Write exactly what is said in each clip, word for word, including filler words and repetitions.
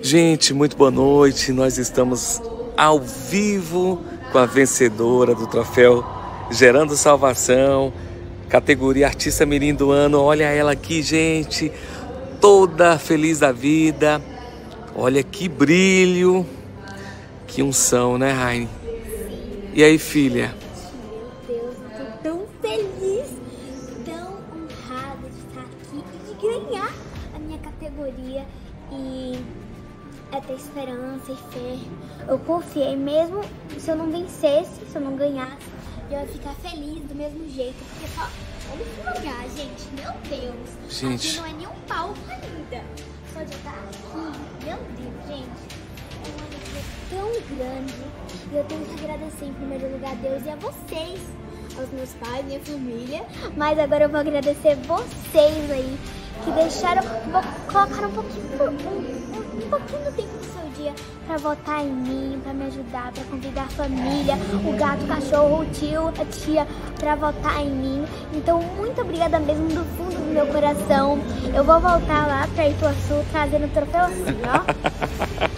Gente, muito boa noite. Nós estamos ao vivo com a vencedora do troféu Gerando Salvação, categoria Artista Mirim do Ano. Olha ela aqui, gente, toda feliz da vida. Olha que brilho, que unção, né, Raine? E aí, filha? Meu Deus, eu tô tão feliz, tão honrada de estar aqui e de ganhar a minha categoria. E é ter esperança e fé. Eu confiei, mesmo se eu não vencesse, se eu não ganhasse, eu ia ficar feliz do mesmo jeito. Porque só, olha esse lugar, gente, meu Deus. Gente. Aqui não é nem um palco ainda. Só de estar aqui, meu Deus, gente. É uma alegria tão grande. E eu tenho que agradecer em primeiro lugar a Deus e a vocês, aos meus pais, minha família. Mas agora eu vou agradecer vocês aí, que deixaram, vou colocar um pouquinho, um, um, um pouquinho do tempo do seu dia pra votar em mim, pra me ajudar, pra convidar a família, o gato, o cachorro, o tio, a tia, pra votar em mim. Então, muito obrigada mesmo do fundo do meu coração. Eu vou voltar lá pra Ituaçu trazendo o troféu assim, ó.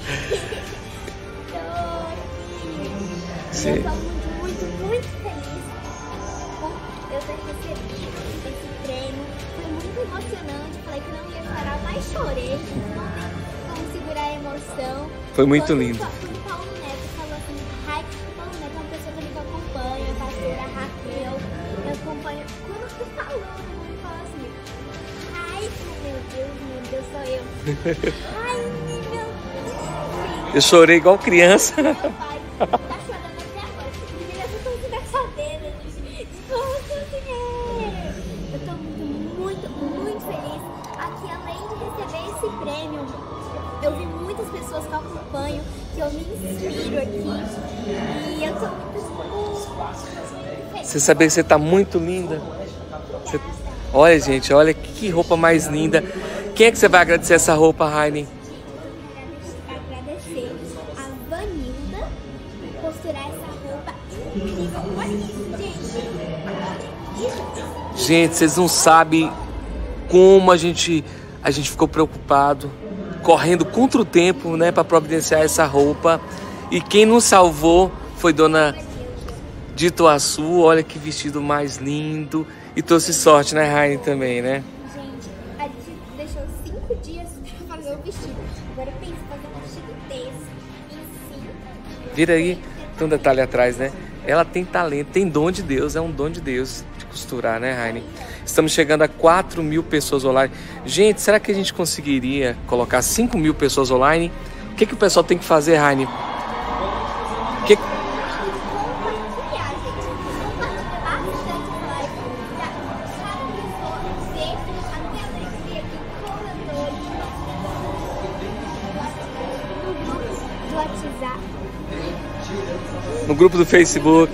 Sim. Eu tô muito, muito, muito feliz por eu ter recebido esse prêmio. Foi muito emocionante. Falei que não ia chorar, mas chorei. Não tem como segurar a emoção. Foi muito Quando lindo. Quando o Paulo Neto falou assim, ai, o Paulo Neto é uma pessoa também que eu acompanho, a pastora Raquel, eu acompanho. Quando você falou, ele falou assim, ai, meu Deus, meu Deus, sou eu. Ai, meu Deus. Eu chorei igual criança. Meu pai tá chorando até agora. Ele não consigo saber de como é. Eu tô muito, muito, muito feliz. Aqui, além de receber esse prêmio, eu vi muitas pessoas que eu acompanho, que eu me inspiro aqui. E eu tô muito feliz. Você sabia que você tá muito linda? Você... Olha, gente, olha que roupa mais linda. Quem é que você vai agradecer essa roupa, Raine? Agradecer a Vanilda por costurar essa roupa incrível. Olha isso, gente. Gente, vocês não sabem como a gente, a gente ficou preocupado, correndo contra o tempo, né, para providenciar essa roupa. E quem nos salvou foi Dona de Ituaçu. Olha que vestido mais lindo. E trouxe sorte, né, Raine, também, né? Gente, a gente deixou cinco dias pra fazer o vestido. Agora eu penso em fazer um vestido desse em cinco. Vira aí, tem um detalhe atrás, né? Ela tem talento, tem dom de Deus, é um dom de Deus de costurar, né, Raine? Estamos chegando a quatro mil pessoas online. Gente, será que a gente conseguiria colocar cinco mil pessoas online? O que, que o pessoal tem que fazer, Raine? O que... Compartilhar, gente. Compartilhar bastante a live. Cada pessoa ver a minha alegria aqui corredor do WhatsApp. No grupo do Facebook.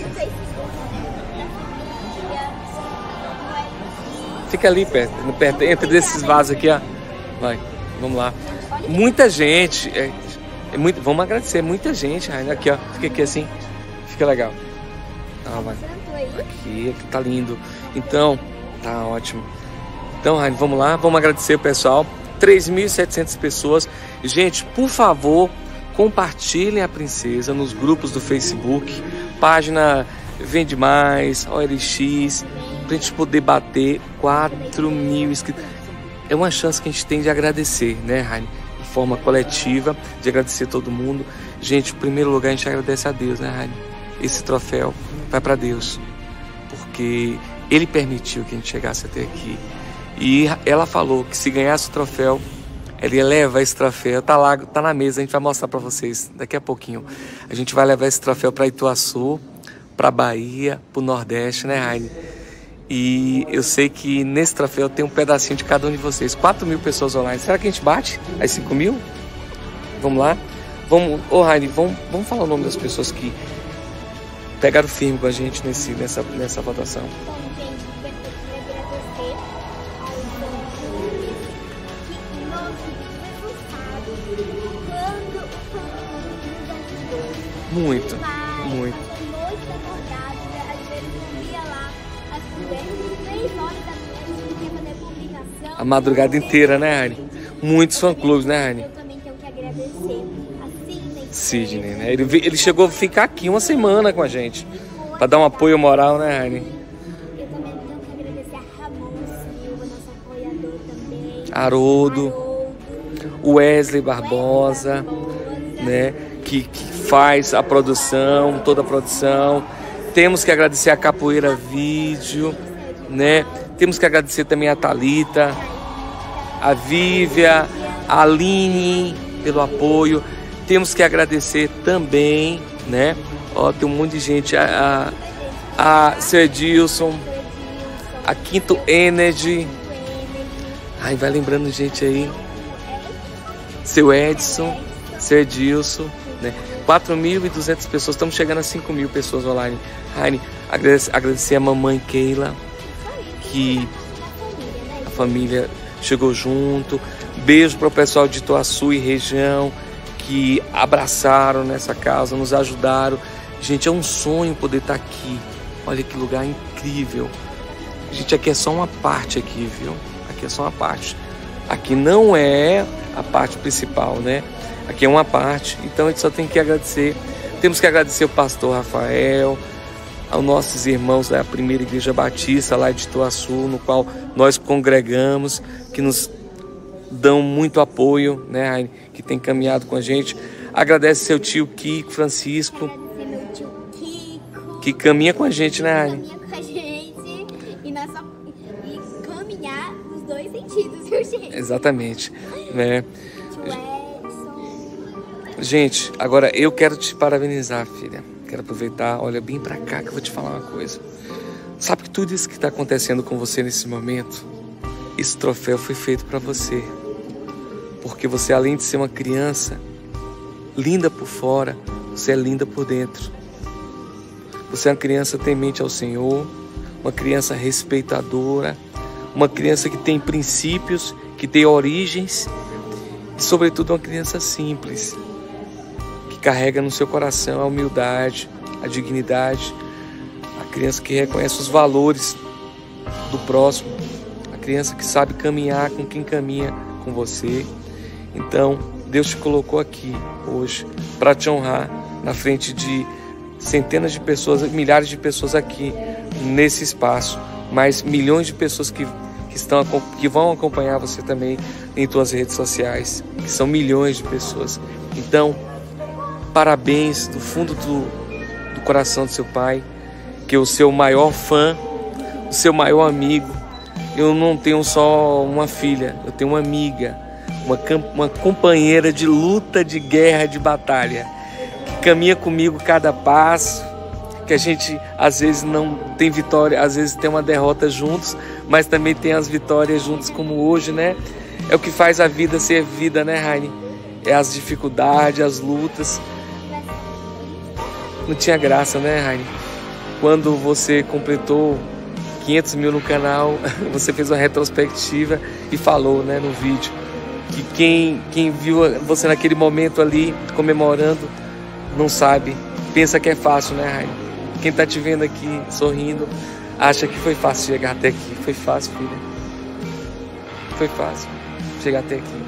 Fica ali perto, perto, entre desses vasos aqui, ó. Vai, vamos lá. Muita gente, é, é muito, vamos agradecer, muita gente, Raine, aqui, ó. Fica aqui assim, fica legal. Ah, vai. Aqui, aqui tá lindo. Então, tá ótimo. Então, Raine, vamos lá, vamos agradecer o pessoal. três mil e setecentas pessoas. Gente, por favor, compartilhem a princesa nos grupos do Facebook, página Vende Mais, O L X, pra gente poder bater quatro mil inscritos. É uma chance que a gente tem de agradecer, né, Raine? De forma coletiva, de agradecer todo mundo. Gente, em primeiro lugar, a gente agradece a Deus, né, Raine? Esse troféu vai para Deus, porque Ele permitiu que a gente chegasse até aqui. E ela falou que se ganhasse o troféu, ela ia levar esse troféu. Tá lá, tá na mesa, a gente vai mostrar para vocês daqui a pouquinho. A gente vai levar esse troféu para Ituaçu, para Bahia, para o Nordeste, né, Raine? E eu sei que nesse troféu tem um pedacinho de cada um de vocês. quatro mil pessoas online. Será que a gente bate as cinco mil? Vamos lá? Vamos, ô Raine, vamos, vamos falar o nome das pessoas que pegaram firme com a gente nesse, nessa, nessa votação. Bom, gente, eu queria agradecer ao Júlio que nos resultado quando o Muito, muito. noite da acordada, às vezes eu via lá as conversas, três horas da manhã, a gente fazer publicação. A madrugada inteira, né, Raine? Muitos fã-clubes, né, Raine? Eu também tenho que agradecer agradecer a Sidney. Sidney, né? Ele, ele chegou a ficar aqui uma semana com a gente, para dar um apoio moral, né, Raine? Eu também tenho que agradecer a Ramon Silva, nosso apoiador também. Haroldo, o Wesley Barbosa, né? Que, que faz a produção, toda a produção. Temos que agradecer a Capoeira Vídeo, né? Temos que agradecer também a Thalita, a Vívia, a Aline pelo apoio. Temos que agradecer também, né? Ó, tem um monte de gente, a, a, a Sir Edilson, a Quinto Energy. Ai, vai lembrando gente aí. Seu Edson, Sir Edilson, né? quatro mil e duzentas pessoas, estamos chegando a cinco mil pessoas online. Raine, agradecer, agradecer a mamãe Keila, que a família chegou junto. Beijo para o pessoal de Ituaçu e região, que abraçaram nessa casa, nos ajudaram. Gente, é um sonho poder estar aqui. Olha que lugar incrível. Gente, aqui é só uma parte aqui, viu? Aqui é só uma parte. Aqui não é a parte principal, né? Aqui é uma parte, então a gente só tem que agradecer. Temos que agradecer o pastor Rafael, aos nossos irmãos da primeira igreja batista lá de Ituaçu, no qual nós congregamos, que nos dão muito apoio, né, Raine, que tem caminhado com a gente. Agradece seu tio Kiko Francisco, Agradecer meu tio Kiko, que caminha com a gente, né, Raine? caminha com a gente e, nós só, e caminhar nos dois sentidos, viu, gente? Exatamente, né? Tio Edson. Gente, agora eu quero te parabenizar, filha. Quero aproveitar, olha bem pra cá que eu vou te falar uma coisa. Sabe que tudo isso que está acontecendo com você nesse momento, esse troféu foi feito para você. Porque você, além de ser uma criança linda por fora, você é linda por dentro. Você é uma criança temente ao Senhor, uma criança respeitadora, uma criança que tem princípios, que tem origens e, sobretudo, uma criança simples, que carrega no seu coração a humildade, a dignidade, a criança que reconhece os valores do próximo, a criança que sabe caminhar com quem caminha com você. Então, Deus te colocou aqui hoje para te honrar na frente de centenas de pessoas, milhares de pessoas aqui nesse espaço, mas milhões de pessoas que, que, estão, que vão acompanhar você também em suas redes sociais, que são milhões de pessoas. Então, parabéns do fundo do, do coração do seu pai, que é o seu maior fã, o seu maior amigo. Eu não tenho só uma filha, eu tenho uma amiga, uma, uma companheira de luta, de guerra, de batalha, que caminha comigo cada passo, que a gente às vezes não tem vitória, às vezes tem uma derrota juntos, mas também tem as vitórias juntos, como hoje, né? É o que faz a vida ser vida, né, Raine? É as dificuldades, as lutas. Não tinha graça, né, Raine? Quando você completou quinhentos mil no canal, você fez uma retrospectiva e falou, né, no vídeo, que quem, quem viu você naquele momento ali, comemorando, não sabe, pensa que é fácil, né, Raine? Quem tá te vendo aqui, sorrindo, acha que foi fácil chegar até aqui. Foi fácil, filha. Foi fácil chegar até aqui.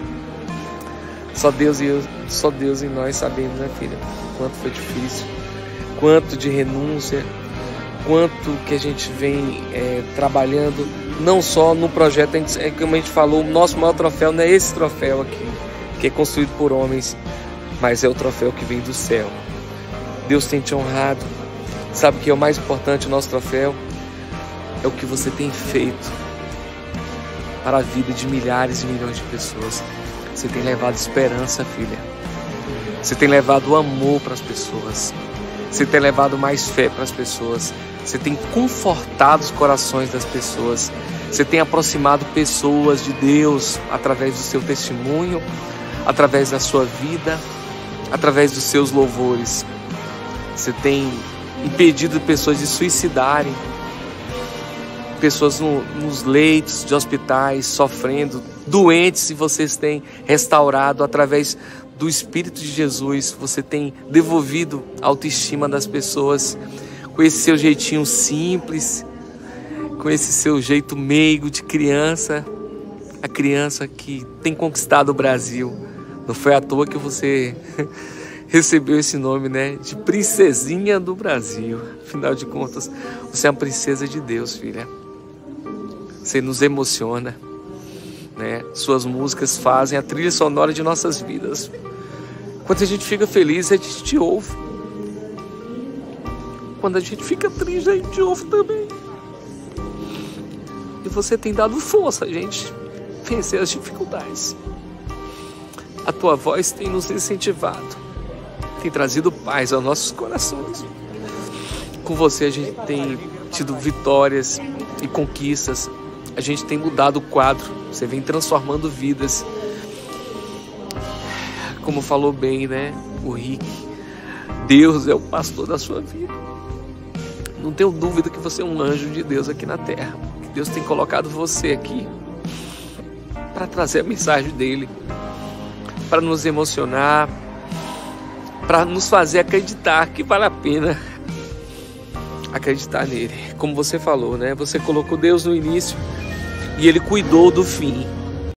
Só Deus e eu, só Deus e nós sabemos, né, filha? Quanto foi difícil, quanto de renúncia, quanto que a gente vem é, trabalhando, não só no projeto, a gente, é, como a gente falou, o nosso maior troféu não é esse troféu aqui, que é construído por homens, mas é o troféu que vem do céu. Deus tem te honrado. Sabe o que é o mais importante? O nosso troféu é o que você tem feito para a vida de milhares e milhões de pessoas. Você tem levado esperança, filha. Você tem levado amor para as pessoas. Você tem levado mais fé para as pessoas. Você tem confortado os corações das pessoas. Você tem aproximado pessoas de Deus através do seu testemunho, através da sua vida, através dos seus louvores. Você tem impedido pessoas de suicidarem, pessoas no, nos leitos de hospitais sofrendo, doentes, e vocês têm restaurado através do Espírito de Jesus. Você tem devolvido a autoestima das pessoas com esse seu jeitinho simples, com esse seu jeito meigo de criança, a criança que tem conquistado o Brasil Não foi à toa que você recebeu esse nome, né? De princesinha do Brasil. Afinal de contas, você é uma princesa de Deus, filha. Você nos emociona, né? Suas músicas fazem a trilha sonora de nossas vidas. Quando a gente fica feliz, a gente te ouve. Quando a gente fica triste, a gente ouve também. E você tem dado força a gente vencer as dificuldades. A tua voz tem nos incentivado, tem trazido paz aos nossos corações. Com você a gente tem tido vitórias e conquistas. A gente tem mudado o quadro. Você vem transformando vidas. Como falou bem, né, o Rick, Deus é o pastor da sua vida. Não tenho dúvida que você é um anjo de Deus aqui na terra. Que Deus tem colocado você aqui para trazer a mensagem dele, para nos emocionar, para nos fazer acreditar que vale a pena acreditar nele. Como você falou, né? Você colocou Deus no início e ele cuidou do fim.